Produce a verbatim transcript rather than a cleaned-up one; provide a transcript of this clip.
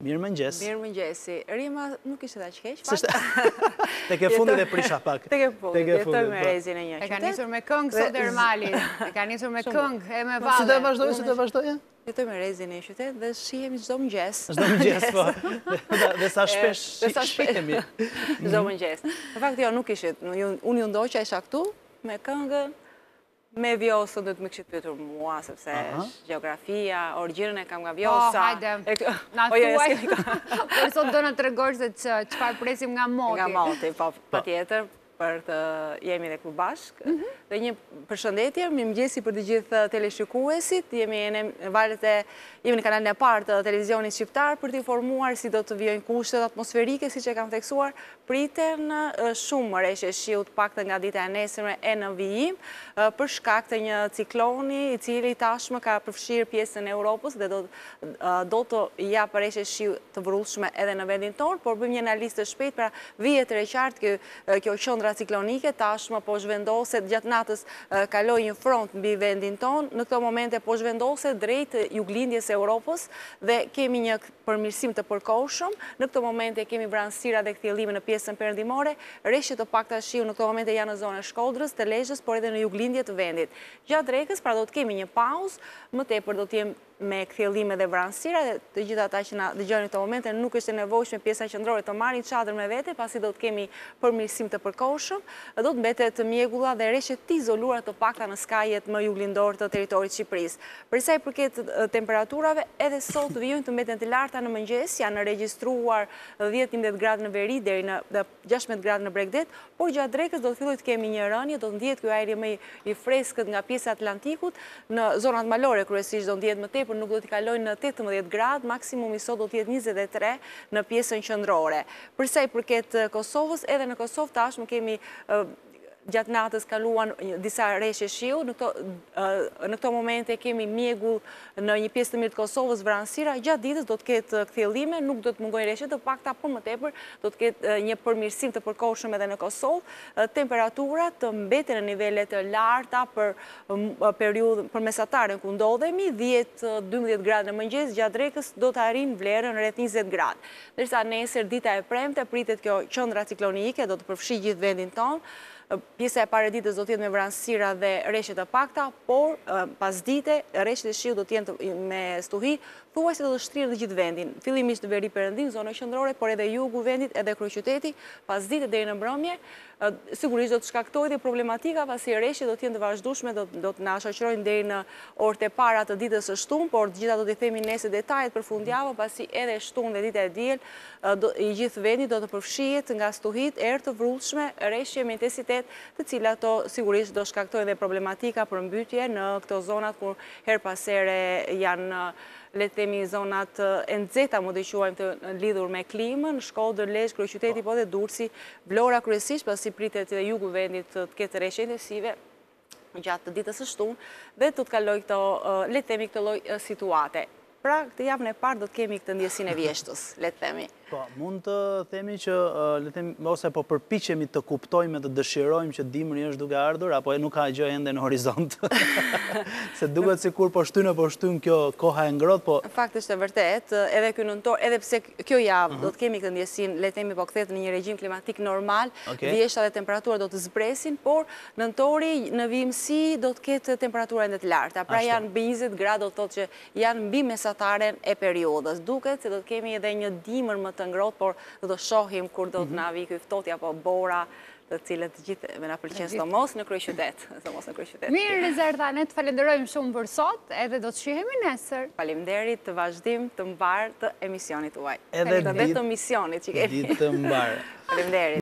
Mirë mëngjes. Mirë mëngjesi. Rima nuk ishte da qkeq, pak? Te ke fundit e prisha pak. Te ke fundit, jetoj me rezin e një qytet. E ka nisur me këngë sot Ermali. E ka nisur me këngë, e me valle. Si të vazhdoj, si të vazhdoj? Jetoj me rezin e një qytet dhe shihemi çdo mëngjes. Çdo mëngjes, po. Dhe sa shpesh shihemi. Çdo mëngjes. Në fakt jo, nuk ishte. Unë ju ndoqa isha këtu me këngën. Me Vjosën dhe të më kështë pyetur mua, sepse geografia, origjinën e kam nga Vjosa. Po, hajde, na tuaj, por sot do në të regosh se çfarë presim nga Moti. Nga Moti, po, pa tjetër, për të jemi dhe këtu bashkë. Dhe një përshëndetje, mi mëgjesi për të gjithë teleshikuesit, jemi në valet e, jemi në kanalin e parë të televizionit shqiptar për të informuar si do të vjojnë kushtet atmosferike, si që kam theksuar, priten shumë rreshtje shiut pak të nga dita e nesërme e në vijim, për shkak të një cikloni i cili tashmë ka përfshirë pjesën e Europës dhe do të japë rreshtje shiut të vrullshme edhe në vendin tonë, por bëjmë një analizë të shpejtë pra vijet të reqartë kjo qendra ciklonike, tashmë po zhvendoset gjatë natës kaloi një front mbi vendin tonë, në këto momente po zhvendoset drejt juglindjes e Europës dhe kemi një përmirësim të përkohshëm, në këto momente kemi vranësira dhe kthjellime në pjesën perëndimore, rreshtje të pakta shiu në këto momente janë në zonën e Shkodrës, të Lezhës, por edhe në juglindje të vendit. Gjatë drekës, pra do të kemi një pauzë, më tepër do të jem me kthjellime dhe vranësira, dhe të gjithë ata që na dëgjojnë në këto momente nuk është e nevojshme pjesa qendrore të marrin çadër me vete, pasi do të kemi përmirësim të përkohshëm, do të mbetet mjegulla dhe rreshtje të izoluara të pakta në skajet më juglindor të territorit të Shqipërisë. Për sa i përket temperaturave, edhe sot vijojnë të mbeten të larta në mëngjes, janë regjistruar dhjetë njëmbëdhjetë gradë në veri deri në gjashtëmbëdhjetë gradë në Bregdet, por gjatë drekës do të fillojë të kemi një rënje, do të ndjehet ky ajri më i freskët nga pjesa e Atlantikut, në zonat malore kryesisht do ndjehet më tepër, nuk do të kalojnë në tetëmbëdhjetë gradë, maksimumi sot do të jetë njëzet e tre në pjesën qendrore. Për sa i përket Kosovës, edhe në Kosovë tashmë kemi gjatë natës kaluan disa rreshtje shiu, në këto momente kemi mjegull në një pjesë të mirë të Kosovës, vranësira, gjatë ditës do të ketë kthjellime, nuk do të mungojnë rreshtje të pakta, por më tepër do të ketë një përmirësim të përkohshëm edhe në Kosovë, temperaturat të mbeten në nivele të larta për periudhën për mesataren ku ndodhemi, dhjetë dymbëdhjetë gradë në mëngjes, gjatë drekës do të arrijnë vlerën rreth njëzet gradë. Ndërsa nesër dita e premte pritet kjo qendra ciklonike do të përfshijë gjithë vendin tonë. Pjesa e parë ditës do të jetë me vranësira dhe rreshtje të pakta, por pasdite rreshtjet e shiut do të jenë me stuhi, thuajse do të shtrirë dhe gjithë vendin. Fillimisht në veri perëndim, zona qendrore, por edhe jugu vendit, edhe kryeqyteti, pasdite deri në mbrëmje, sigurisht do të shkaktojë dhe problematika, pasi rreshtjet do të jenë të vazhdueshme, do të na shoqërojnë deri në orët e para të ditës së shtunë, por të gjitha do t'i themi nesër detajet për fundjavë, pasi edhe shtunë dhe dita e diel i gjithë vendit do të përfshihet nga stuhit, erë të vrullshme, rreshtje me intensitet, të cilat to sigurisht do shkaktojnë dhe problematika për mbytje në këto zonat kur her pas here janë le të themi zonat e nxehta, më të quajmë të lidhur me klimën, Shkodër, Lezhë, kryeqyteti, po dhe Durrësi, Vlora kryesisht, pasi pritet dhe jugu vendit të ketë rreshtje intensive gjatë të ditës së shtunë dhe të të kaloj këto, le të themi këtë lloj situate. Pra, këtë javën e parë do të kemi këtë ndjesinë e vjeshtës, le të themi. Po, mund të themi që, le të themi, ose po përpiqemi të kuptojmë dhe të dëshirojmë që dimri është duke ardhur, apo e nuk ka gjë ende në horizont. Se duket sikur po shtynë po shtynë kjo koha e ngrohtë, po. Fakt është e vërtet, edhe ky nëntor, edhe pse kjo javë do të kemi këtë ndjesinë, le të themi po kthehet në një regjim klimatik normal, vjeshta dhe temperatura do të zbresin, por nëntori në vijimsi do të ketë temperatura ende të larta. Pra janë mbi njëzet gradë, do të thotë që janë mbi mesataren e periudhës. Duket se do të kemi edhe një dimër më të ngrohtë, por do të shohim kur do të na vi ky ftohti apo bora, të cilët gjithë me na pëlqen sidomos në kryeqytet, sidomos në kryeqytet. Mirë, Lezerta, ne të falenderojmë shumë për sot, edhe do të shihemi nesër. Faleminderit, të vazhdim të mbar të emisionit tuaj. Edhe të misionit që kemi. Ditë të mbar. Faleminderit.